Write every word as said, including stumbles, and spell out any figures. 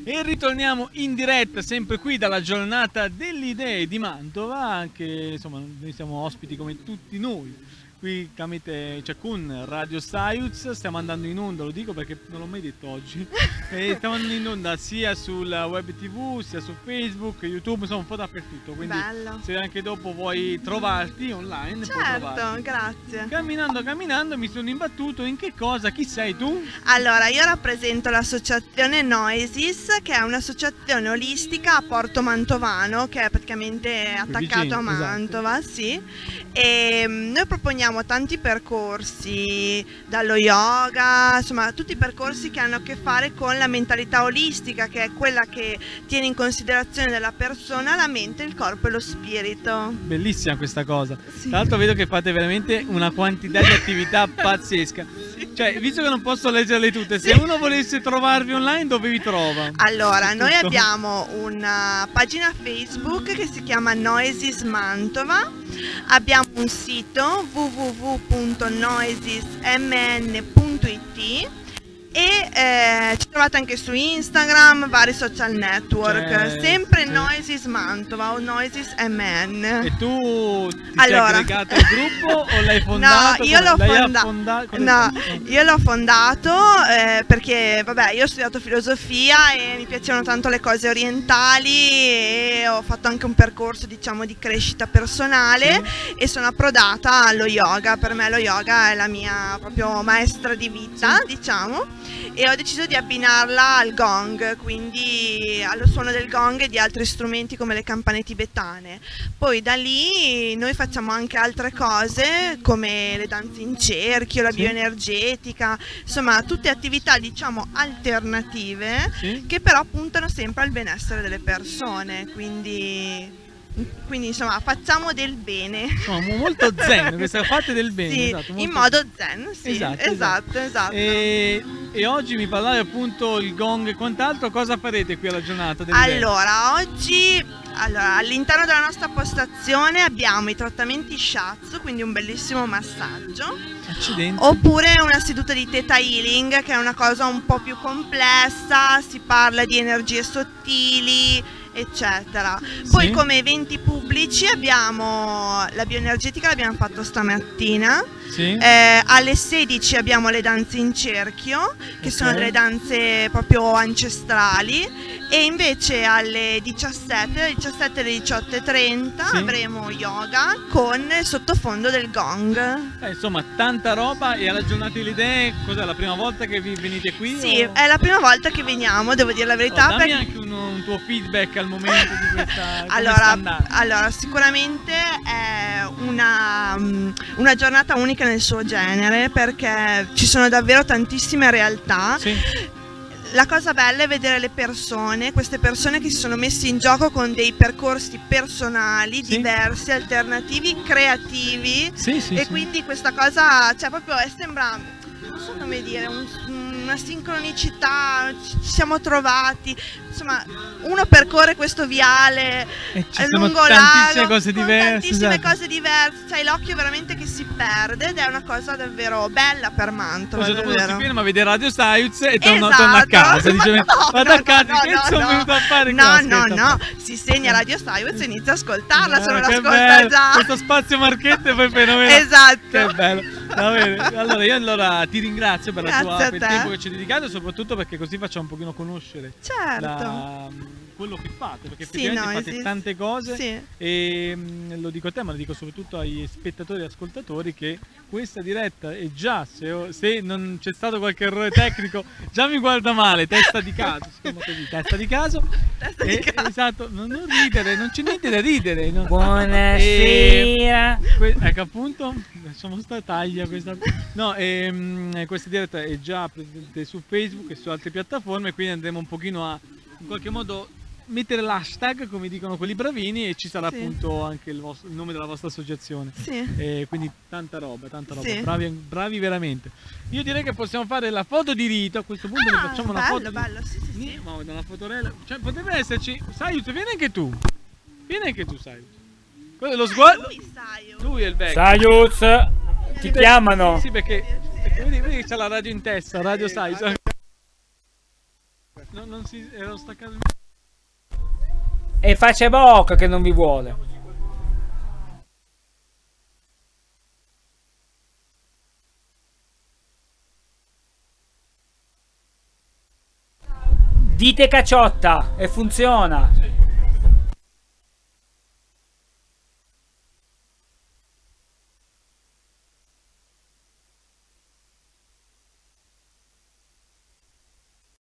E ritorniamo in diretta sempre qui dalla giornata delle idee di Mantova, anche insomma noi siamo ospiti come tutti noi qui tramite Ciacun Radio Saiuz. Stiamo andando in onda, lo dico perché non l'ho mai detto oggi, e stiamo andando in onda sia sulla web tv sia su Facebook, YouTube, insomma un po' dappertutto, quindi bello. Se anche dopo vuoi trovarti online, certo, puoi trovarti. Grazie. Camminando camminando mi sono imbattuto in che cosa? Chi sei tu? Allora, io rappresento l'associazione Noisis, che è un'associazione olistica a Porto Mantovano, che è praticamente attaccato vicino, a Mantova, esatto. Sì. E noi proponiamo tanti percorsi, dallo yoga, insomma tutti i percorsi che hanno a che fare con la mentalità olistica, che è quella che tiene in considerazione della persona la mente, il corpo e lo spirito. Bellissima questa cosa, sì. Tra l'altro vedo che fate veramente una quantità di attività pazzesca, sì. Cioè visto che non posso leggerle tutte, se sì. uno volesse trovarvi online dove vi trova? Allora, noi abbiamo una pagina Facebook che si chiama Noisis Mantova, abbiamo un sito w w w punto noisis m n punto i t e eh, ci trovate anche su Instagram, vari social network, cioè, sempre cioè. Noisis Mantova o Noisis M N. E tu ti allora. sei aggregata al gruppo o l'hai fondato? No, io l'ho fonda fonda no, io l'ho fondato eh, perché vabbè, io ho studiato filosofia e mi piacevano tanto le cose orientali e ho fatto anche un percorso, diciamo, di crescita personale, sì. E sono approdata allo yoga. Per me lo yoga è la mia proprio maestra di vita, sì. Diciamo. E ho deciso di abbinarla al gong, quindi allo suono del gong e di altri strumenti come le campane tibetane. Poi da lì noi facciamo anche altre cose come le danze in cerchio, la sì. bioenergetica, insomma tutte attività, diciamo, alternative, sì. Che però puntano sempre al benessere delle persone, quindi... Quindi insomma facciamo del bene. Insomma, molto zen, questa fate del bene, sì, esatto, in modo zen, sì, esatto, esatto, esatto. esatto. E, e oggi mi parlavi appunto il gong e quant'altro, cosa farete qui alla giornata delle Allora, idee? oggi allora, all'interno della nostra postazione abbiamo i trattamenti shiatsu, quindi un bellissimo massaggio. Accidenti. Oppure una seduta di theta healing, che è una cosa un po' più complessa, si parla di energie sottili, eccetera. Poi sì. Come eventi pubblici abbiamo la bioenergetica, l'abbiamo fatto stamattina, sì. eh, alle sedici abbiamo le danze in cerchio, che okay. sono delle danze proprio ancestrali, e invece alle diciassette, dalle diciassette alle diciotto e trenta sì. avremo yoga con il sottofondo del gong. Eh, insomma tanta roba. E alla giornata delle idee cos'è, la prima volta che vi venite qui? Sì, o... è la prima volta che veniamo, devo dire la verità. Oh, dammi perché... anche un, un tuo feedback al momento di questa allora, allora, sicuramente è una, una giornata unica nel suo genere, perché ci sono davvero tantissime realtà. Sì. La cosa bella è vedere le persone, queste persone che si sono messe in gioco con dei percorsi personali, sì. diversi, alternativi, creativi, sì, sì, e sì. quindi questa cosa, cioè proprio è, sembra, non so come dire, un, una sincronicità, ci siamo trovati, insomma uno percorre questo viale lungo tantissime lago, cose diverse, tantissime esatto. cose diverse, cioè l'occhio veramente che si perde, ed è una cosa davvero bella per Mantova. Poi dopo si ferma a vedere Radio Saiuz e torna, esatto. torna a casa, dice no, vado a casa, no, che no, sono no. venuto a fare no qua, no no a si segna Radio Saiuz e inizia a ascoltarla, eh, se non che l'ascolta bello. già Questo spazio marchette poi fenomenale, esatto, che bello. Va bene. Allora io allora ti ringrazio per, la tua, per il tempo che ci hai dedicato, e soprattutto perché così facciamo un pochino conoscere certo. la, quello che fate, perché sì, effettivamente no, fate esiste. tante cose, sì. E mh, lo dico a te, ma lo dico soprattutto agli spettatori e ascoltatori, che questa diretta è già, se, se non c'è stato qualche errore tecnico, già mi guarda male, testa di caso, si chiama così, testa di caso, testa e, di caso. Esatto, non, non ridere, non c'è niente da ridere, no? Buonasera. E, ecco appunto, sono sta taglia questa, no, e, mh, questa diretta è già presente su Facebook e su altre piattaforme, quindi andremo un pochino a in qualche modo mettere l'hashtag, come dicono quelli bravini, e ci sarà sì. appunto anche il, vostro, il nome della vostra associazione, sì. E quindi tanta roba, tanta roba, sì. bravi, bravi veramente. Io direi che possiamo fare la foto di rito, a questo punto ah, ne facciamo una bello, foto bello, sì, sì, sì. No, una fotorella, cioè potrebbe esserci, Saiuz, vieni anche tu, vieni anche tu Saiuz, quello è lo sguardo, lui, Saiuz. lui è il vecchio. Saiuz, ti chiamano. Sì, sì, perché, perché vedi, vedi che c'ha la radio in testa, Radio Saiuz. Non, non si... ero staccato il... E faccia bocca che non vi vuole. Dite cacciotta e funziona.